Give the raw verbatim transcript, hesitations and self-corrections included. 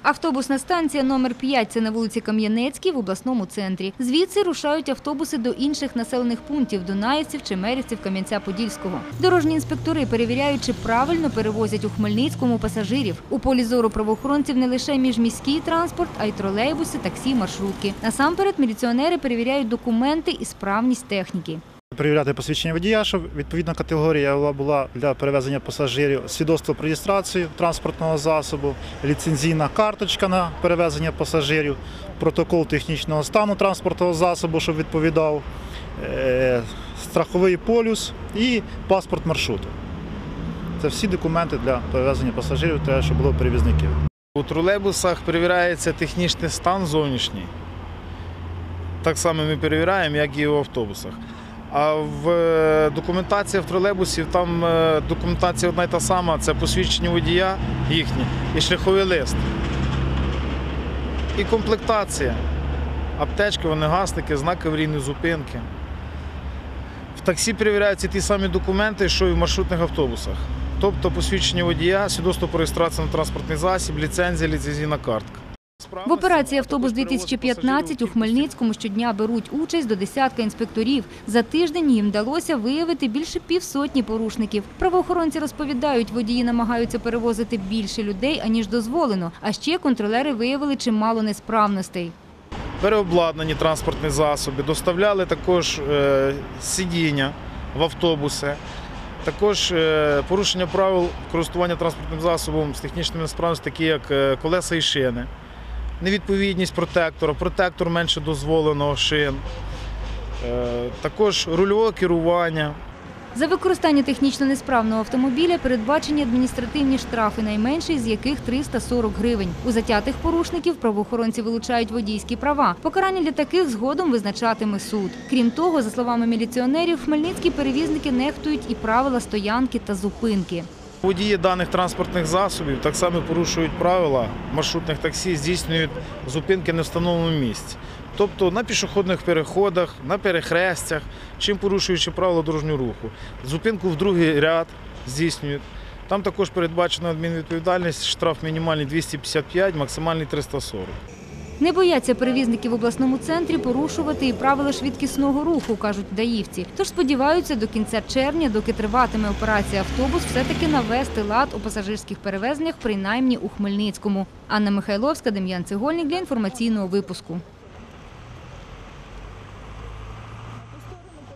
Автобусна станція номер п'ять – це на вулиці Кам'янецькій в обласному центрі. Звідси рушають автобуси до інших населених пунктів – Дунаївців, Чемерівців, Кам'янця-Подільського. Дорожні інспектори перевіряють, чи правильно перевозять у Хмельницькому пасажирів. У полі зору правоохоронців не лише міжміський транспорт, а й тролейбуси, таксі, маршрутки. Насамперед міліціонери перевіряють документи і справність техніки. Перевіряти посвідчення водія, щоб відповідна категорія була для перевезення пасажирів, свідоцтво про реєстрацію транспортного засобу, ліцензійна карточка на перевезення пасажирів, протокол технічного стану транспортного засобу, щоб відповідав, страховий полюс і паспорт маршруту. Це всі документи для перевезення пасажирів, треба, щоб було перевізників. У тролейбусах перевіряється технічний стан зовнішній. Так само ми перевіряємо, як і в автобусах. А в документації в тролейбусів, там документація одна й та сама, це посвідчення водія їхнє і шляховий лист. І комплектація, аптечки, вогнегасники, знаки аварійної зупинки. В таксі перевіряються ті самі документи, що і в маршрутних автобусах. Тобто посвідчення водія, свідоцтво про реєстрацію на транспортний засіб, ліцензія, ліцензійна картка. В операції «Автобус-дві тисячі п'ятнадцять» у Хмельницькому щодня беруть участь до десятка інспекторів. За тиждень їм вдалося виявити більше півсотні порушників. Правоохоронці розповідають, водії намагаються перевозити більше людей, аніж дозволено. А ще контролери виявили чимало несправностей. Переобладнані транспортні засоби, доставляли також е, сидіння в автобуси. Також порушення правил користування транспортним засобом з технічними несправностями, такі як колеса і шини, невідповідність протектора, протектор менше дозволеного шин, також рульове керування. За використання технічно несправного автомобіля передбачені адміністративні штрафи, найменший з яких триста сорок гривень. У затятих порушників правоохоронці вилучають водійські права. Покарання для таких згодом визначатиме суд. Крім того, за словами міліціонерів, хмельницькі перевізники нехтують і правила стоянки та зупинки. Водії даних транспортних засобів так само порушують правила маршрутних таксі, здійснюють зупинки не в встановленому місці. Тобто на пішохідних переходах, на перехрестях, чим порушуючи правила дорожнього руху. Зупинку в другий ряд здійснюють. Там також передбачена адмінвідповідальність, штраф мінімальний двісті п'ятдесят п'ять, максимальний триста сорок. Не бояться перевізники в обласному центрі порушувати і правила швидкісного руху, кажуть даївці. Тож сподіваються, до кінця червня, доки триватиме операція «Автобус», все-таки навести лад у пасажирських перевезеннях, принаймні у Хмельницькому. Анна Михайловська, Дем'ян Цегольник для інформаційного випуску.